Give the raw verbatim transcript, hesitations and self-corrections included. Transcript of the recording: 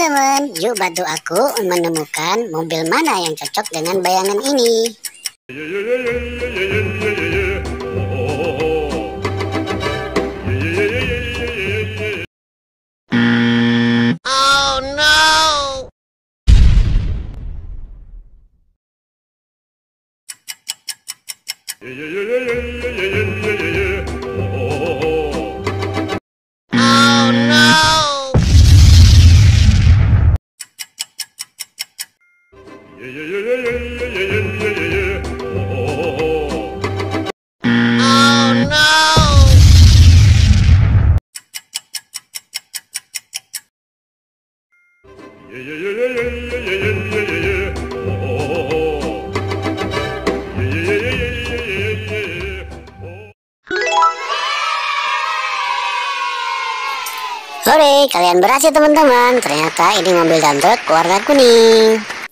teman-teman, yuk bantu aku menemukan mobil mana yang cocok dengan bayangan ini. Oh no! Oh no! Oh no! Hore, kalian berhasil teman-teman. Ternyata ini mobil dump truck warna kuning.